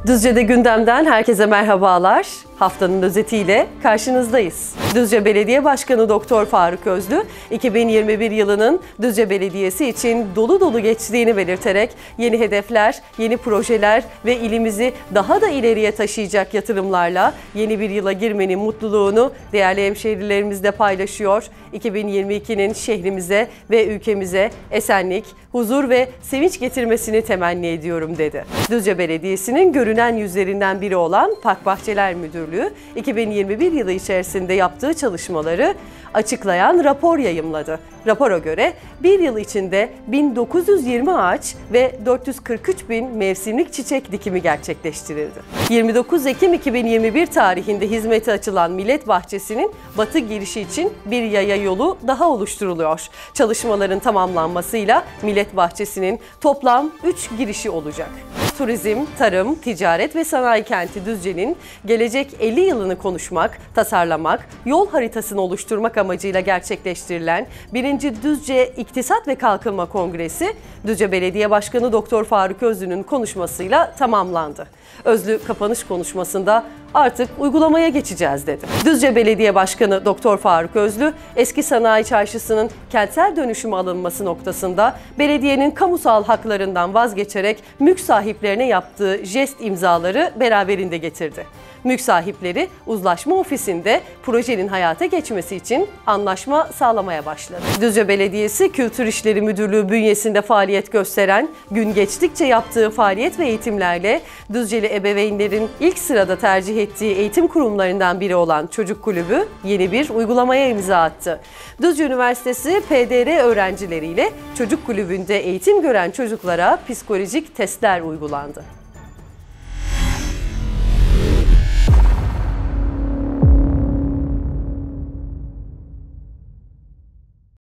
Düzce'de gündemden herkese merhabalar. Haftanın özetiyle karşınızdayız. Düzce Belediye Başkanı Doktor Faruk Özlü, 2021 yılının Düzce Belediyesi için dolu dolu geçtiğini belirterek yeni hedefler, yeni projeler ve ilimizi daha da ileriye taşıyacak yatırımlarla yeni bir yıla girmenin mutluluğunu değerli hemşehrilerimizle paylaşıyor. 2022'nin şehrimize ve ülkemize esenlik, huzur ve sevinç getirmesini temenni ediyorum dedi. Düzce Belediyesi'nin görünen yüzlerinden biri olan Park Bahçeler Müdürlüğü, 2021 yılı içerisinde yaptığı çalışmaları açıklayan rapor yayımladı. Rapora göre bir yıl içinde 1920 ağaç ve 443 bin mevsimlik çiçek dikimi gerçekleştirildi. 29 Ekim 2021 tarihinde hizmete açılan Millet Bahçesi'nin batı girişi için bir yaya yolu daha oluşturuluyor. Çalışmaların tamamlanmasıyla Millet Bahçesi'nin toplam 3 girişi olacak. Turizm, tarım, ticaret ve sanayi kenti Düzce'nin gelecek 50 yılını konuşmak, tasarlamak, yol haritasını oluşturmak amacıyla gerçekleştirilen 1. Düzce İktisat ve Kalkınma Kongresi, Düzce Belediye Başkanı Doktor Faruk Özlü'nün konuşmasıyla tamamlandı. Özlü kapanış konuşmasında artık uygulamaya geçeceğiz dedi. Düzce Belediye Başkanı Doktor Faruk Özlü, eski sanayi çarşısının kentsel dönüşüme alınması noktasında belediyenin kamusal haklarından vazgeçerek mülk sahiplerine yaptığı jest imzaları beraberinde getirdi. Mülk sahipleri uzlaşma ofisinde projenin hayata geçmesi için anlaşma sağlamaya başladı. Düzce Belediyesi Kültür İşleri Müdürlüğü bünyesinde faaliyet gösteren, gün geçtikçe yaptığı faaliyet ve eğitimlerle Düzceli ebeveynlerin ilk sırada tercih ettiği eğitim kurumlarından biri olan Çocuk Kulübü yeni bir uygulamaya imza attı. Düzce Üniversitesi PDR öğrencileriyle Çocuk Kulübü'nde eğitim gören çocuklara psikolojik testler uygulandı.